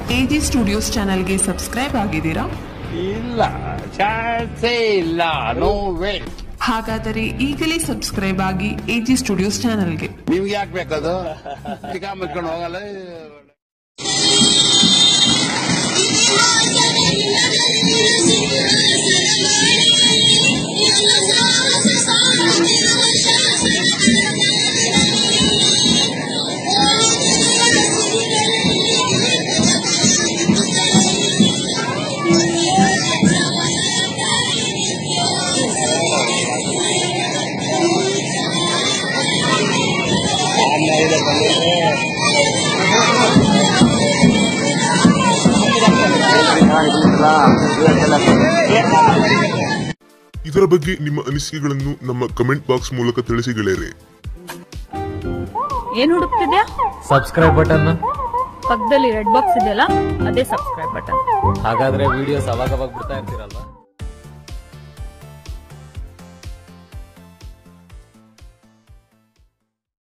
AG studios ಚಾನೆಲ್ಗೆ subscribe ಆಗಿದ್ದೀರಾ? ಇಲ್ಲ, ಚಾನ್ಸೇ ಇಲ್ಲ. No way. ಹಾಗಾದರೆ ಈಗಲೇ ಸಬ್ಸ್ಕ್ರೈಬ್ ಆಗಿ ಎಜಿ ಸ್ಟುಡಿಯೋಸ್ ಚಾನೆಲ್ಗೆ. ನಿಮ್ಗೆ ಯಾಕೆ ಬೇಕದು? ಮುಚ್ಕೊಂಡು ಹೋಗಲ್ಲ. ಇದರ ಬಗ್ಗೆ ನಿಮ್ಮ ಅನಿಸಿಕೆಗಳನ್ನು ನಮ್ಮ ಕಮೆಂಟ್ ಬಾಕ್ಸ್ ಮೂಲಕ ತಿಳಿಸಿ ಗೆಳೆಯರೆ. ಏನ್ ಹುಡುಕ್ತಿದ್ಯಾ? Subscribe button. ಪಕ್ಕದಲ್ಲಿ ರೆಡ್ ಬಾಕ್ಸ್ ಇದೆಯಲ್ಲ, ಅದೇ ಸಬ್ಸ್ಕ್ರೈಬ್ ಬಟನ್. ಹಾಗಾದ್ರೆ ವಿಡಿಯೋಸ್ ಅವಾಗ ಬಿಡ್ತಾ ಇರ್ತೀರಲ್ವಾ?